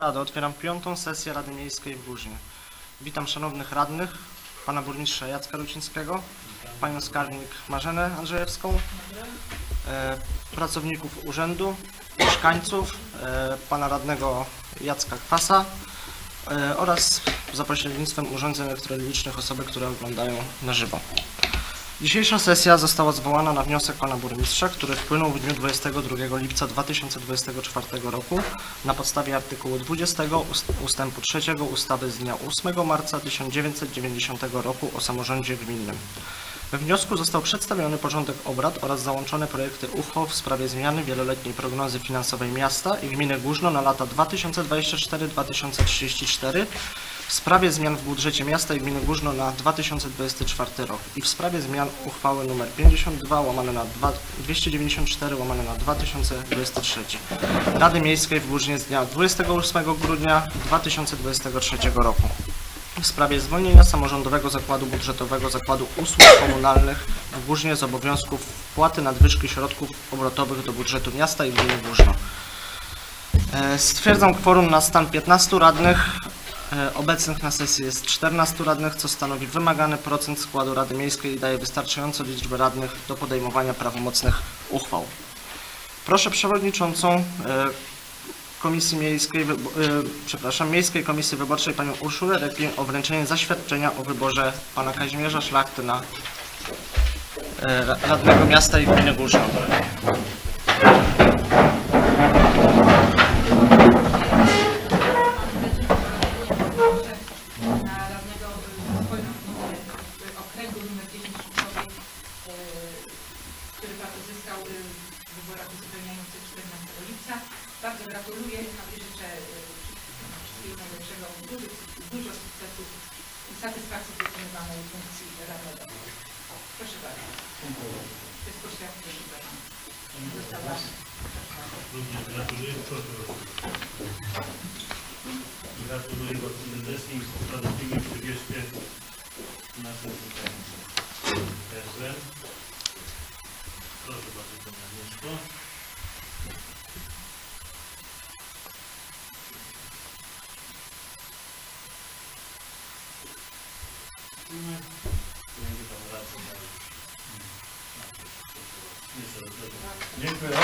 Otwieram 5. sesję Rady Miejskiej w Górznie. Witam szanownych radnych, pana burmistrza Jacka Rucińskiego, panią skarbnik Marzenę Andrzejewską, pracowników urzędu, mieszkańców, pana radnego Jacka Kwasa oraz za pośrednictwem urządzeń elektronicznych osoby, które oglądają na żywo. Dzisiejsza sesja została zwołana na wniosek pana burmistrza, który wpłynął w dniu 22 lipca 2024 roku na podstawie artykułu 20 ustępu 3 ustawy z dnia 8 marca 1990 roku o samorządzie gminnym. We wniosku został przedstawiony porządek obrad oraz załączone projekty uchwał w sprawie zmiany wieloletniej prognozy finansowej miasta i gminy Górzno na lata 2024-2034, w sprawie zmian w budżecie miasta i gminy Górzno na 2024 rok i w sprawie zmian uchwały nr 52/294/2023 Rady Miejskiej w Górznie z dnia 28 grudnia 2023 roku. W sprawie zwolnienia Samorządowego Zakładu Budżetowego Zakładu Usług Komunalnych w Górznie z obowiązków wpłaty nadwyżki środków obrotowych do budżetu miasta i gminy Górzno. Stwierdzam kworum na stan 15 radnych. Obecnych na sesji jest 14 radnych, co stanowi wymagany procent składu Rady Miejskiej i daje wystarczającą liczbę radnych do podejmowania prawomocnych uchwał. Proszę przewodniczącą Miejskiej Komisji Wyborczej panią Urszulę Reklin o wręczenie zaświadczenia o wyborze pana Kazimierza Szlachty na radnego miasta i gminy Górzno. Bardzo gratuluję i życzę wszystkiego najlepszego, dużo sukcesów i satysfakcji w wykonywanej funkcji radnego. Proszę bardzo. To jest poświadczenie, że dostała. Również gratuluję. Gratuluję bardzo serdecznie i sprawiedliwie przybierzcie nasze życzenia. Proszę bardzo, Pani Agnieszko. Dziękuję.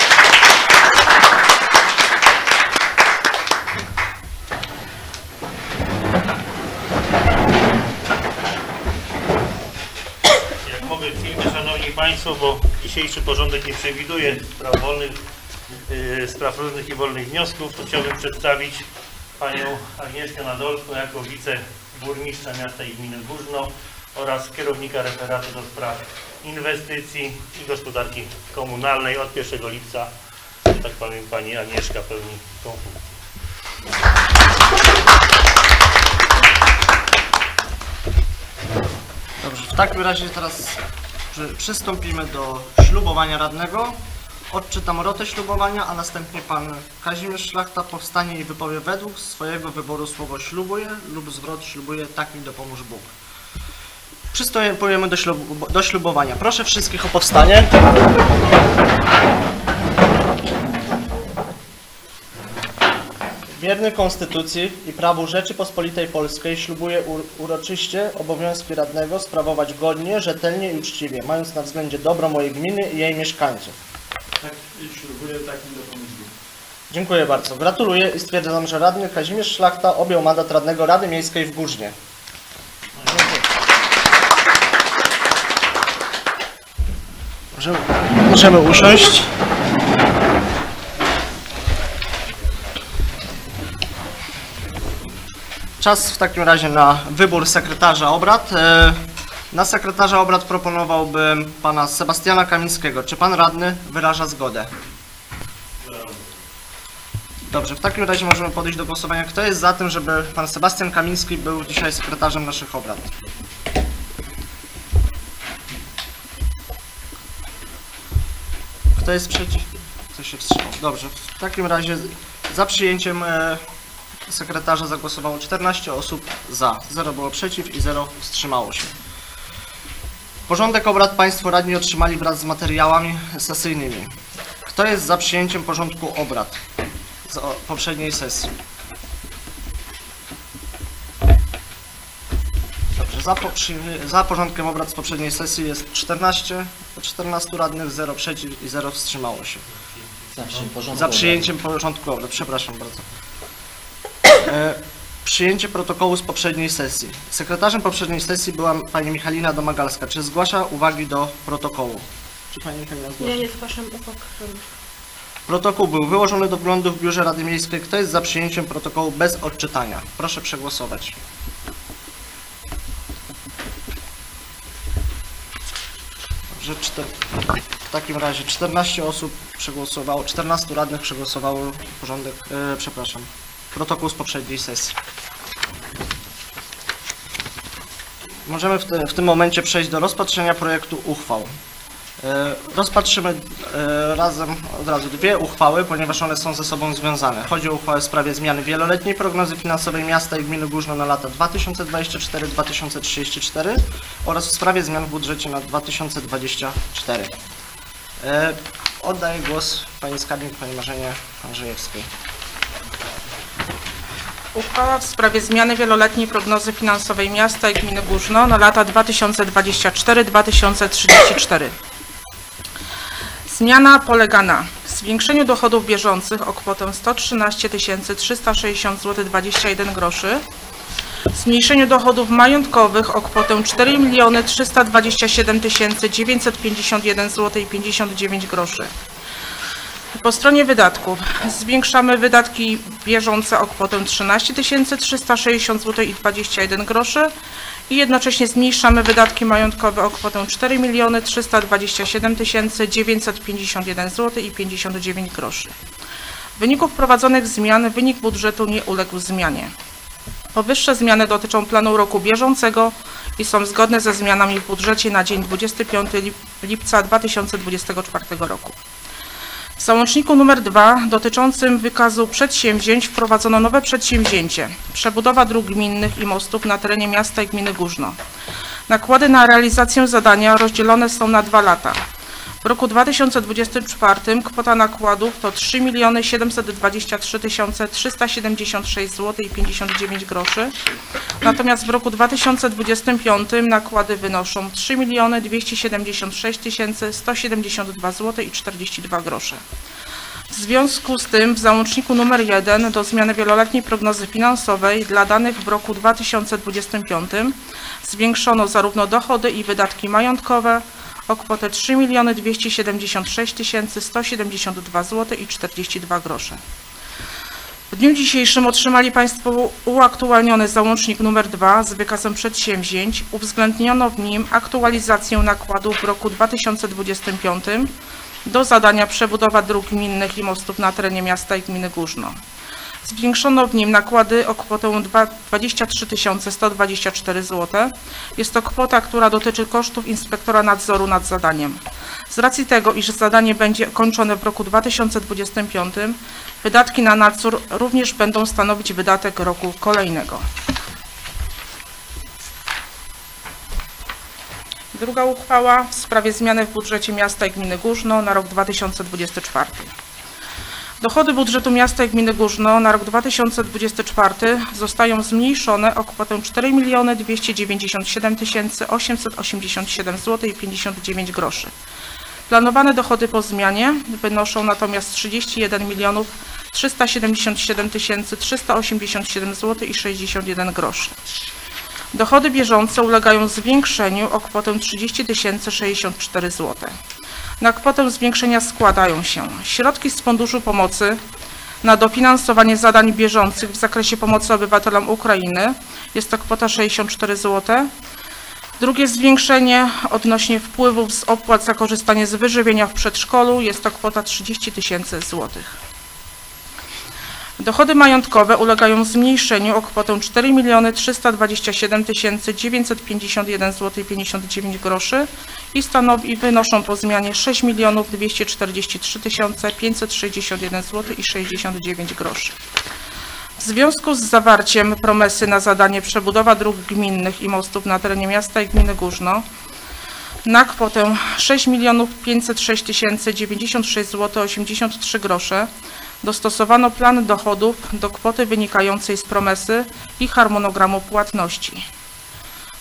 Jak mogę w filmie, szanowni państwo, bo dzisiejszy porządek nie przewiduje spraw różnych i wolnych wniosków, to chciałbym przedstawić panią Agnieszkę Nadolską jako wiceburmistrza miasta i gminy Górzno oraz kierownika referatu do spraw inwestycji i gospodarki komunalnej. Od 1 lipca, że tak powiem, pani Agnieszka pełni tą funkcję. Dobrze, w takim razie teraz przystąpimy do ślubowania radnego. Odczytam rotę ślubowania, a następnie pan Kazimierz Szlachta powstanie i wypowie według swojego wyboru słowo ślubuję lub zwrot ślubuję, tak mi dopomóż Bóg. Przystępujemy do ślubowania. Proszę wszystkich o powstanie. Wierny Konstytucji i prawu Rzeczypospolitej Polskiej ślubuję uroczyście obowiązki radnego sprawować godnie, rzetelnie i uczciwie, mając na względzie dobro mojej gminy i jej mieszkańców. Tak, ślubuję, tak mi dopomóż Bóg. Dziękuję bardzo. Gratuluję i stwierdzam, że radny Kazimierz Szlachta objął mandat radnego Rady Miejskiej w Górznie. Możemy usiąść. Czas w takim razie na wybór sekretarza obrad. Na sekretarza obrad proponowałbym pana Sebastiana Kamińskiego. Czy pan radny wyraża zgodę? Dobrze, w takim razie możemy podejść do głosowania. Kto jest za tym, żeby pan Sebastian Kamiński był dzisiaj sekretarzem naszych obrad? Kto jest przeciw? Kto się wstrzymał? Dobrze, w takim razie za przyjęciem sekretarza zagłosowało 14 osób za, 0 było przeciw i 0 wstrzymało się. Porządek obrad państwo radni otrzymali wraz z materiałami sesyjnymi. Kto jest za przyjęciem porządku obrad z poprzedniej sesji? Za porządkiem obrad z poprzedniej sesji jest 14 radnych, 0 przeciw i 0 wstrzymało się. Za przyjęciem porządku obrad, przepraszam bardzo. Przyjęcie protokołu z poprzedniej sesji. Sekretarzem poprzedniej sesji była pani Michalina Domagalska. Czy zgłasza uwagi do protokołu? Czy pani Michalina zgłasza? Nie zgłaszam uwag. Protokół był wyłożony do wglądu w Biurze Rady Miejskiej. Kto jest za przyjęciem protokołu bez odczytania? Proszę przegłosować. Dobrze, w takim razie 14 osób przegłosowało, 14 radnych przegłosowało protokół z poprzedniej sesji. Możemy w tym momencie przejść do rozpatrzenia projektu uchwał. Rozpatrzymy razem od razu dwie uchwały, ponieważ one są ze sobą związane. Chodzi o uchwałę w sprawie zmiany wieloletniej prognozy finansowej miasta i gminy Górzno na lata 2024-2034 oraz w sprawie zmian w budżecie na 2024. Oddaję głos pani skarbnik, pani Marzenie Andrzejewskiej. Uchwała w sprawie zmiany wieloletniej prognozy finansowej miasta i gminy Górzno na lata 2024-2034. Zmiana polega na zwiększeniu dochodów bieżących o kwotę 113 360 zł 21 groszy, zmniejszeniu dochodów majątkowych o kwotę 4 327 951 zł 59 groszy. Po stronie wydatków zwiększamy wydatki bieżące o kwotę 13 360 zł i 21 groszy i jednocześnie zmniejszamy wydatki majątkowe o kwotę 4 327 951 zł i 59 groszy. W wyniku wprowadzonych zmian wynik budżetu nie uległ zmianie. Powyższe zmiany dotyczą planu roku bieżącego i są zgodne ze zmianami w budżecie na dzień 25 lipca 2024 roku. W załączniku nr 2 dotyczącym wykazu przedsięwzięć wprowadzono nowe przedsięwzięcie – przebudowa dróg gminnych i mostów na terenie miasta i gminy Górzno. Nakłady na realizację zadania rozdzielone są na 2 lata. W roku 2024 kwota nakładów to 3 723 376 zł i 59 groszy, natomiast w roku 2025 nakłady wynoszą 3 276 172 zł i 42 grosze. W związku z tym w załączniku nr 1 do zmiany wieloletniej prognozy finansowej dla danych w roku 2025 zwiększono zarówno dochody i wydatki majątkowe o kwotę 3 276 172 zł i 42 grosze. W dniu dzisiejszym otrzymali Państwo uaktualniony załącznik nr 2 z wykazem przedsięwzięć. Uwzględniono w nim aktualizację nakładów w roku 2025 do zadania przebudowa dróg gminnych i mostów na terenie miasta i gminy Górzno. Zwiększono w nim nakłady o kwotę 23 124 zł. Jest to kwota, która dotyczy kosztów inspektora nadzoru nad zadaniem. Z racji tego, iż zadanie będzie kończone w roku 2025, wydatki na nadzór również będą stanowić wydatek roku kolejnego. Druga uchwała w sprawie zmiany w budżecie miasta i gminy Górzno na rok 2024. Dochody budżetu miasta i gminy Górzno na rok 2024 zostają zmniejszone o kwotę 4 297 887 zł i 59 groszy. Planowane dochody po zmianie wynoszą natomiast 31 377 387 zł i 61 groszy. Dochody bieżące ulegają zwiększeniu o kwotę 30 064 zł. Na kwotę zwiększenia składają się środki z Funduszu Pomocy na dofinansowanie zadań bieżących w zakresie pomocy obywatelom Ukrainy. Jest to kwota 64 zł. Drugie zwiększenie odnośnie wpływów z opłat za korzystanie z wyżywienia w przedszkolu. Jest to kwota 30 000 złotych. Dochody majątkowe ulegają zmniejszeniu o kwotę 4 327 951 zł i 59 groszy i wynoszą po zmianie 6 243 561 zł i 69 groszy. W związku z zawarciem promesy na zadanie przebudowa dróg gminnych i mostów na terenie miasta i gminy Górzno na kwotę 6 506 096 zł 83 grosze dostosowano plan dochodów do kwoty wynikającej z promesy i harmonogramu płatności.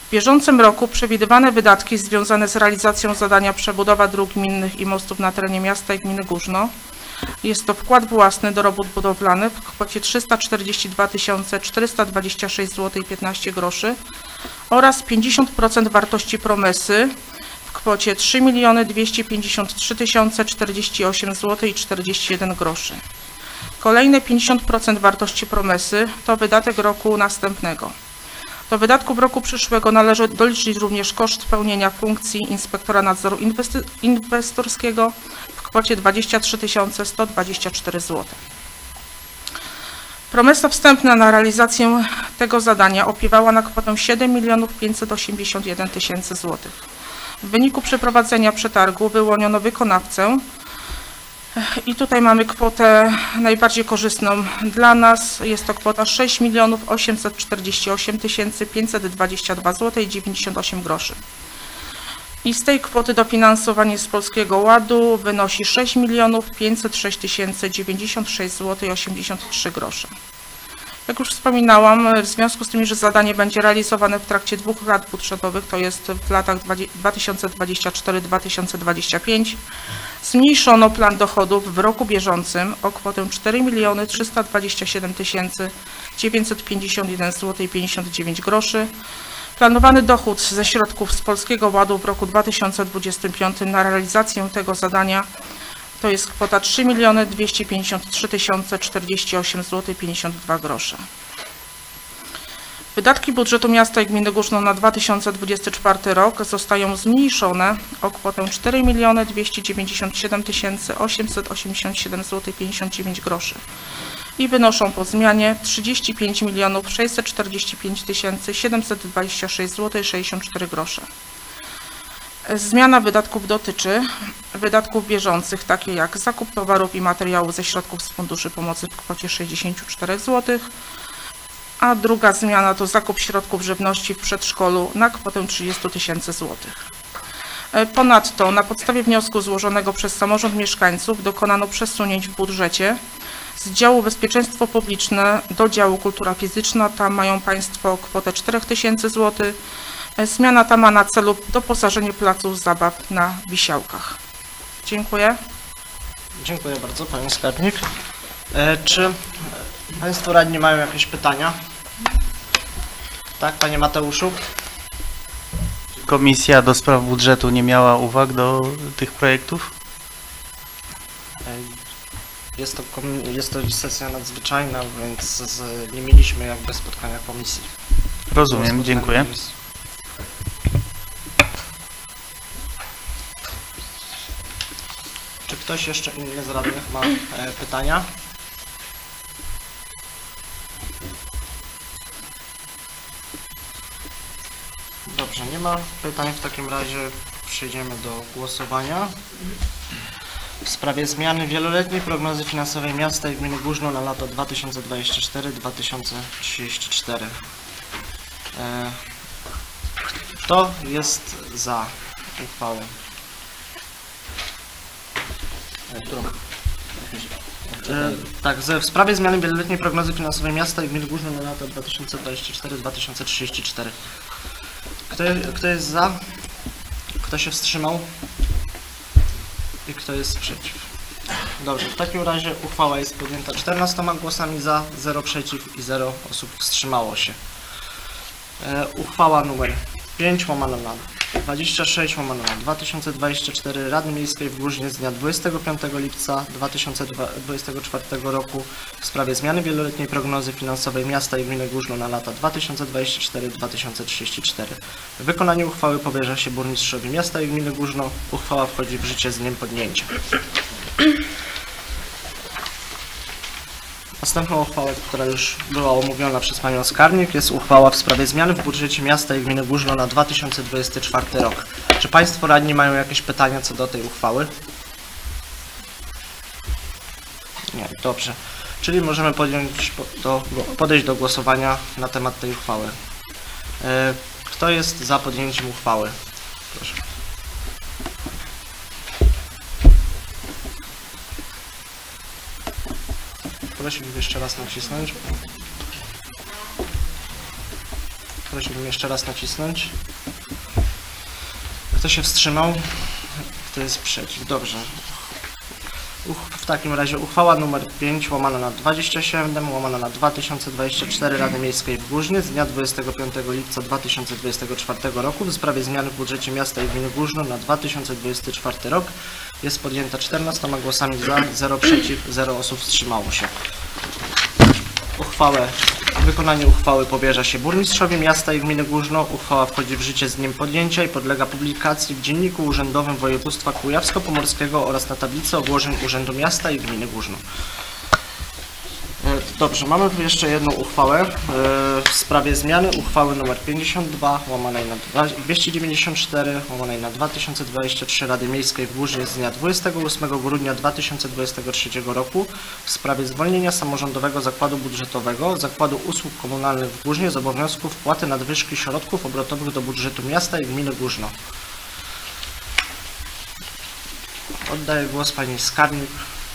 W bieżącym roku przewidywane wydatki związane z realizacją zadania przebudowa dróg gminnych i mostów na terenie miasta i gminy Górzno. Jest to wkład własny do robót budowlanych w kwocie 342 426 zł i 15 groszy oraz 50% wartości promesy w kwocie 3 253 048 zł i 41 groszy. Kolejne 50% wartości promesy to wydatek roku następnego. Do wydatków roku przyszłego należy doliczyć również koszt pełnienia funkcji inspektora nadzoru inwestorskiego w kwocie 23 124 zł. Promesa wstępna na realizację tego zadania opiewała na kwotę 7 581 000 zł. W wyniku przeprowadzenia przetargu wyłoniono wykonawcę i tutaj mamy kwotę najbardziej korzystną dla nas. Jest to kwota 6 848 522 zł i 98 groszy. I z tej kwoty dofinansowanie z Polskiego Ładu wynosi 6 506 096 zł i 83 grosze. Jak już wspominałam, w związku z tym, że zadanie będzie realizowane w trakcie 2 lat budżetowych, to jest w latach 2024-2025, zmniejszono plan dochodów w roku bieżącym o kwotę 4 327 951 zł i 59 groszy. Planowany dochód ze środków z Polskiego Ładu w roku 2025 na realizację tego zadania to jest kwota 3 253 048 zł i 52 grosze. Wydatki budżetu miasta i gminy Górzno na 2024 rok zostają zmniejszone o kwotę 4 297 887 zł i 59 groszy i wynoszą po zmianie 35 645 726 zł i 64 grosze. Zmiana wydatków dotyczy wydatków bieżących, takie jak zakup towarów i materiałów ze środków z Funduszy Pomocy w kwocie 64 zł, a druga zmiana to zakup środków żywności w przedszkolu na kwotę 30 000 zł. Ponadto na podstawie wniosku złożonego przez samorząd mieszkańców dokonano przesunięć w budżecie z działu bezpieczeństwo publiczne do działu kultura fizyczna. Tam mają Państwo kwotę 4 000 zł. Zmiana ta ma na celu doposażenie placów zabaw na Wisiałkach. Dziękuję. Dziękuję bardzo, Pani Skarbnik. Czy Państwo radni mają jakieś pytania? Tak, Panie Mateuszu? Komisja do spraw budżetu nie miała uwag do tych projektów? Jest to sesja nadzwyczajna, więc nie mieliśmy jakby spotkania komisji. Rozumiem, dziękuję. Czy ktoś jeszcze inny z radnych ma pytania? Dobrze, nie ma pytań. W takim razie przejdziemy do głosowania. W sprawie zmiany wieloletniej prognozy finansowej miasta i gminy Górzno na lata 2024-2034. Kto jest za uchwałą? Tak, w sprawie zmiany wieloletniej prognozy finansowej miasta i gminy Górzno na lata 2024-2034. Kto jest za? Kto się wstrzymał? I kto jest przeciw? Dobrze, w takim razie uchwała jest podjęta 14 głosami za, 0 przeciw i 0 osób wstrzymało się. Uchwała numer 5/26/2024 Rady Miejskiej w Górznie z dnia 25 lipca 2024 roku w sprawie zmiany wieloletniej prognozy finansowej miasta i gminy Górzno na lata 2024-2034. Wykonanie uchwały powierza się burmistrzowi miasta i gminy Górzno. Uchwała wchodzi w życie z dniem podjęcia. Następną uchwałą, która już była omówiona przez Panią Skarbnik, jest uchwała w sprawie zmiany w budżecie miasta i gminy Górzno na 2024 rok. Czy Państwo radni mają jakieś pytania co do tej uchwały? Nie, dobrze. Czyli możemy podejść do głosowania na temat tej uchwały. Kto jest za podjęciem uchwały? Proszę. Prosiłbym jeszcze raz nacisnąć. Prosiłbym jeszcze raz nacisnąć. Kto się wstrzymał? Kto jest przeciw? Dobrze. W takim razie uchwała nr 5 łamana na 27 łamana na 2024 Rady Miejskiej w Górznie z dnia 25 lipca 2024 roku w sprawie zmian w budżecie miasta i gminy Górzno na 2024 rok jest podjęta 14 głosami za, 0 przeciw, 0 osób wstrzymało się. Wykonanie uchwały powierza się burmistrzowi miasta i gminy Górzno. Uchwała wchodzi w życie z dniem podjęcia i podlega publikacji w Dzienniku Urzędowym Województwa Kujawsko-Pomorskiego oraz na tablicy ogłoszeń Urzędu Miasta i Gminy Górzno. Dobrze, mamy tu jeszcze jedną uchwałę w sprawie zmiany uchwały nr 52 łamanej na 294 łamanej na 2023 Rady Miejskiej w Górznie z dnia 28 grudnia 2023 roku w sprawie zwolnienia samorządowego zakładu budżetowego Zakładu Usług Komunalnych w Górznie z obowiązku wpłaty nadwyżki środków obrotowych do budżetu miasta i gminy Górzno. Oddaję głos pani skarbnik.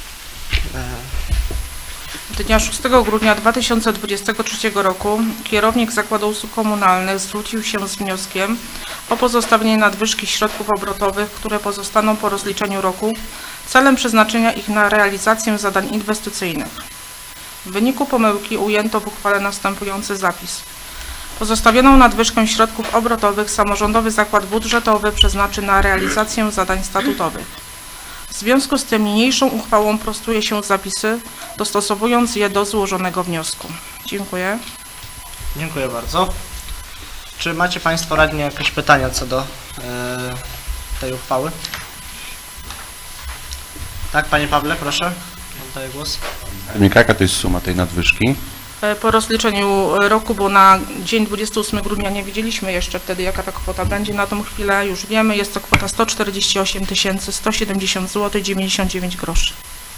Dnia 6 grudnia 2023 roku kierownik Zakładu Usług Komunalnych zwrócił się z wnioskiem o pozostawienie nadwyżki środków obrotowych, które pozostaną po rozliczeniu roku, celem przeznaczenia ich na realizację zadań inwestycyjnych. W wyniku pomyłki ujęto w uchwale następujący zapis. Pozostawioną nadwyżkę środków obrotowych samorządowy zakład budżetowy przeznaczy na realizację zadań statutowych. W związku z tym niniejszą uchwałą prostuje się zapisy, dostosowując je do złożonego wniosku. Dziękuję. Dziękuję bardzo. Czy macie Państwo radni jakieś pytania co do tej uchwały? Tak, Panie Pawle, proszę. Oddaję głos. Jaka to jest suma tej nadwyżki? Po rozliczeniu roku, bo na dzień 28 grudnia nie wiedzieliśmy jeszcze wtedy, jaka ta kwota będzie. Na tą chwilę już wiemy, jest to kwota 148 170 zł 99 groszy.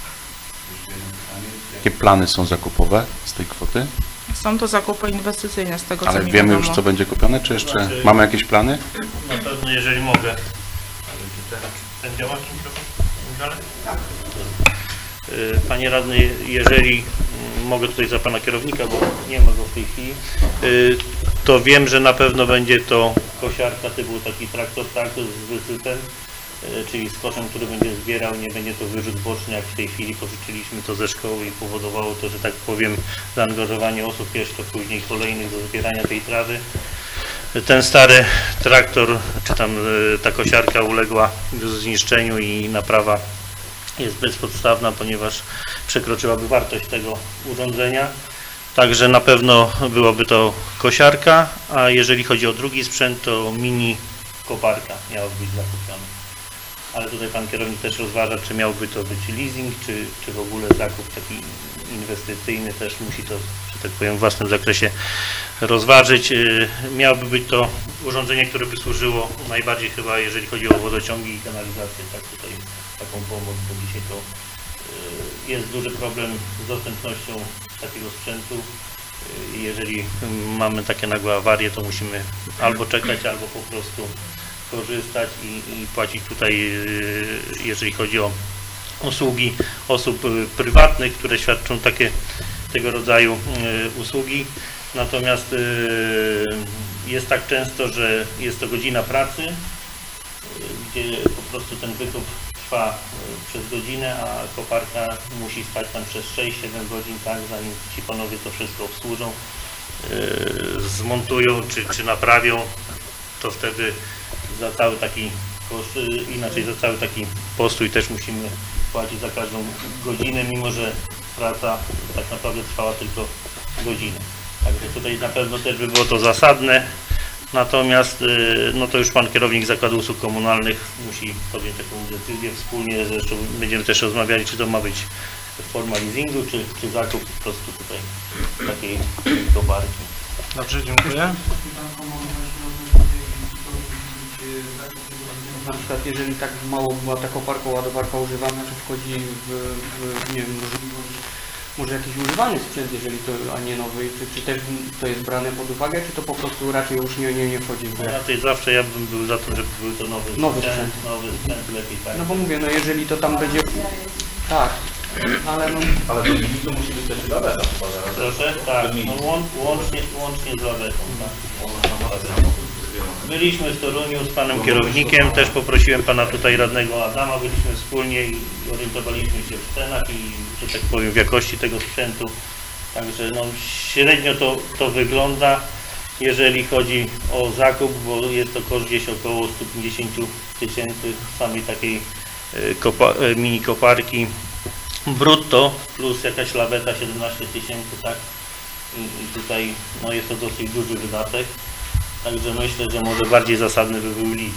Jakie plany są zakupowe z tej kwoty? Są to zakupy inwestycyjne z tego, co Ale mi wiemy wiadomo. już, co będzie kupione, czy jeszcze mamy jakieś plany? Na pewno, jeżeli mogę. Ale czy ten działa mikrofon? Panie radny, jeżeli mogę tutaj za pana kierownika, bo nie ma go w tej chwili, to wiem, że na pewno będzie to kosiarka typu taki traktor z wysypem, czyli z koszem, który będzie zbierał, nie będzie to wyrzut boczny, jak w tej chwili pożyczyliśmy to ze szkoły i powodowało to, że tak powiem, zaangażowanie osób jeszcze później kolejnych do zbierania tej trawy. Ten stary traktor, czy tam ta kosiarka uległa zniszczeniu i naprawa jest bezpodstawna, ponieważ przekroczyłaby wartość tego urządzenia. Także na pewno byłaby to kosiarka, a jeżeli chodzi o drugi sprzęt, to mini koparka miałaby być zakupiona. Ale tutaj pan kierownik też rozważa, czy miałby to być leasing, czy w ogóle zakup taki inwestycyjny, też musi to, że tak powiem, w własnym zakresie rozważyć. Miałoby być to urządzenie, które by służyło najbardziej chyba, jeżeli chodzi o wodociągi i kanalizację, tak tutaj taką pomoc, bo dzisiaj to jest duży problem z dostępnością takiego sprzętu. Jeżeli mamy takie nagłe awarie, to musimy albo czekać, albo po prostu korzystać i płacić tutaj, jeżeli chodzi o usługi osób prywatnych, które świadczą tego rodzaju usługi. Natomiast jest tak często, że jest to godzina pracy, gdzie po prostu ten wykup trwa przez godzinę, a koparka musi stać tam przez 6-7 godzin, tak, zanim ci panowie to wszystko obsłużą, zmontują czy naprawią, to wtedy za cały taki koszt, inaczej za cały taki postój też musimy płacić za każdą godzinę, mimo że praca tak naprawdę trwała tylko godzinę. Także tutaj na pewno też by było to zasadne. Natomiast no to już pan kierownik Zakładu Usług Komunalnych musi podjąć taką decyzję wspólnie. Zresztą będziemy też rozmawiali, czy to ma być forma leasingu, czy zakup po prostu tutaj takiej koparki. Dobrze, dziękuję. Na przykład jeżeli tak mało była ta koparka, ładowarka używana, czy wchodzi w nie wiem, może jakiś używany sprzęt, jeżeli to, a nie nowy, czy też to jest brane pod uwagę, czy to po prostu raczej już nie wchodzi w grę? Raczej zawsze ja bym był za tym, żeby był to nowy sprzęt, lepiej, tak. No bo mówię, no jeżeli to tam będzie... Tak, Ale no, Ale do limitu musi być też laweta chyba zaraz. Proszę? Tak, no łącznie z lawetą. Tak. Byliśmy w Toruniu z panem kierownikiem, też poprosiłem pana tutaj radnego Adama, byliśmy wspólnie i orientowaliśmy się w cenach i, że tak powiem, w jakości tego sprzętu. Także no, średnio to wygląda, jeżeli chodzi o zakup, bo jest to koszt gdzieś około 150 000 samej takiej mini koparki brutto, plus jakaś laweta 17 000, tak? I tutaj no, jest to dosyć duży wydatek. Także myślę, że może bardziej zasadny by był leasing.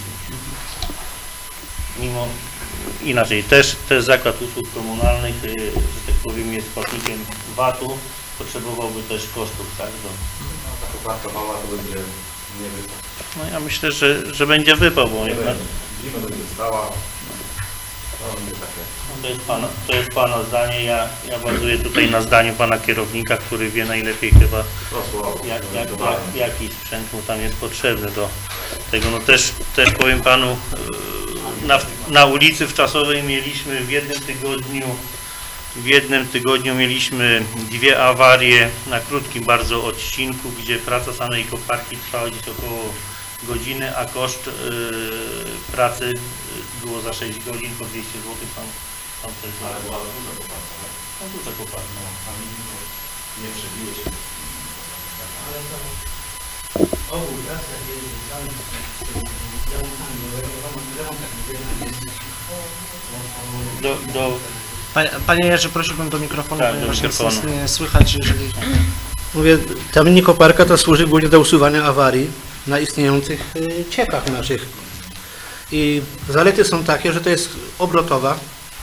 Mimo inaczej, też zakład usług komunalnych, że tak powiem, jest płatnikiem VAT-u, potrzebowałby też kosztów, tak? Koparka mała to będzie nie wypał. No ja myślę, że będzie wypał, bo jednak Zima będzie stała. No, będzie takie. to jest pana zdanie, ja bazuję tutaj na zdaniu pana kierownika, który wie najlepiej chyba jaki sprzęt mu tam jest potrzebny do tego. No też powiem panu, na ulicy Wczasowej mieliśmy w jednym tygodniu mieliśmy 2 awarie na krótkim bardzo odcinku, gdzie praca samej koparki trwała gdzieś około godziny, a koszt pracy było za 6 godzin po 200 zł. Tam to jest duża koparka. Nie przebiło się. Ogół pracy, jak jest związany z remontami, Panie Jerzy, prosiłbym do mikrofonu, Tak, ponieważ do mikrofonu. jest nie słychać, jeżeli... Mówię, ta mini koparka to służy głównie do usuwania awarii na istniejących ciekach naszych. I zalety są takie, że to jest obrotowa.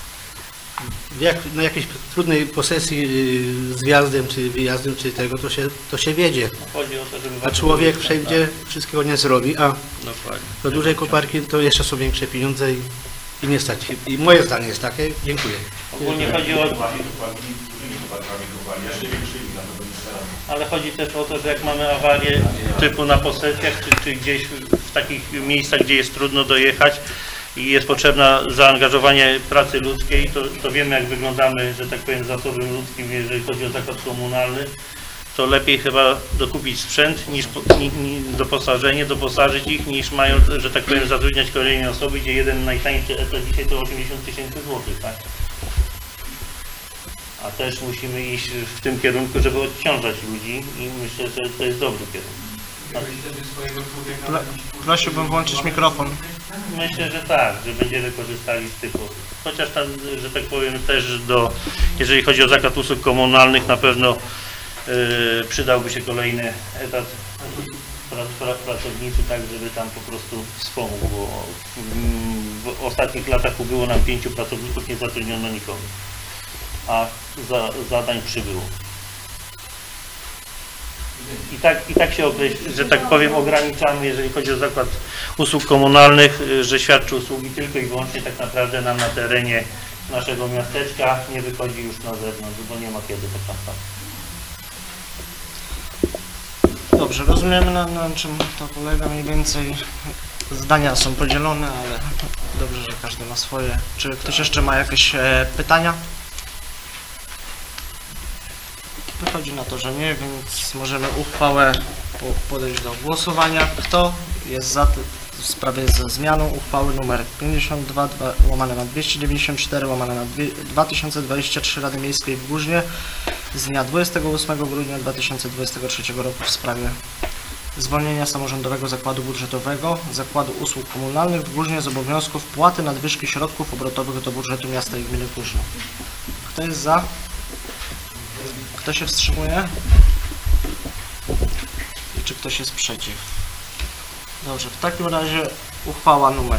Na jakiejś trudnej posesji z wjazdem, czy wyjazdem, czy tego, to się wiedzie. Chodzi o to, żeby A człowiek wszędzie wszystkiego nie zrobi, a Dokładnie. do dużej koparki to jeszcze są większe pieniądze i nie stać. I moje zdanie jest takie. Dziękuję. Ogólnie chodzi o... Ale chodzi też o to, że jak mamy awarię typu na posesjach, czy gdzieś w takich miejscach, gdzie jest trudno dojechać i jest potrzebne zaangażowanie pracy ludzkiej, to wiemy, jak wyglądamy, że tak powiem, zasobem ludzkim, jeżeli chodzi o zakład komunalny, to lepiej chyba dokupić sprzęt, niż doposażyć ich, niż mają, że tak powiem, zatrudniać kolejne osoby, gdzie jeden najtańszy etat dzisiaj to 80 000 złotych, tak? A też musimy iść w tym kierunku, żeby odciążać ludzi i myślę, że to jest dobry kierunek. Prosiłbym włączyć mikrofon. Myślę, że tak, że będziemy korzystali z tych osób. Chociaż tam, że tak powiem, też jeżeli chodzi o zakład usług komunalnych, na pewno przydałby się kolejny etat pracowniczy, tak, żeby tam po prostu wspomógł, bo w ostatnich latach ubyło nam 5 pracowników, nie zatrudniono nikogo, a zadań przybyło. I tak się, że tak powiem, ograniczamy, jeżeli chodzi o zakład usług komunalnych, że świadczy usługi tylko i wyłącznie tak naprawdę nam na terenie naszego miasteczka, nie wychodzi już na zewnątrz, bo nie ma kiedy tak naprawdę. Dobrze, rozumiemy na czym to polega mniej więcej. Zdania są podzielone, ale dobrze, że każdy ma swoje. Czy ktoś jeszcze ma jakieś pytania? Wychodzi na to, że nie, więc możemy uchwałę podejść do głosowania. Kto jest za w sprawie ze zmianą uchwały nr 52/294/2023 Rady Miejskiej w Górznie z dnia 28 grudnia 2023 roku w sprawie zwolnienia samorządowego zakładu budżetowego, zakładu usług komunalnych w Górznie z obowiązku wpłaty nadwyżki środków obrotowych do budżetu miasta i gminy Górzno. Kto jest za? Kto się wstrzymuje? I czy ktoś jest przeciw? Dobrze, w takim razie uchwała numer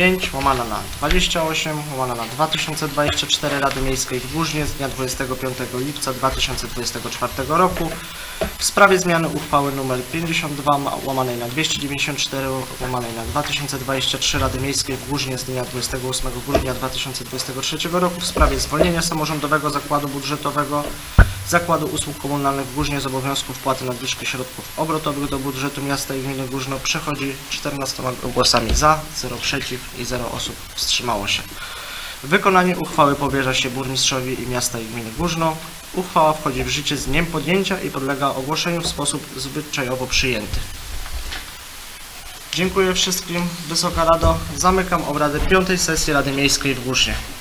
5/28/2024 Rady Miejskiej w Górznie z dnia 25 lipca 2024 roku w sprawie zmiany uchwały nr 52/294/2023 Rady Miejskiej w Górznie z dnia 28 grudnia 2023 roku w sprawie zwolnienia samorządowego zakładu budżetowego Zakładu Usług Komunalnych w Górznie z obowiązku wpłaty nadwyżki środków obrotowych do budżetu miasta i gminy Górzno przechodzi 14 głosami za, 0 przeciw i 0 osób wstrzymało się. Wykonanie uchwały powierza się burmistrzowi miasta i gminy Górzno. Uchwała wchodzi w życie z dniem podjęcia i podlega ogłoszeniu w sposób zwyczajowo przyjęty. Dziękuję wszystkim. Wysoka Rado, zamykam obrady 5. sesji Rady Miejskiej w Górznie.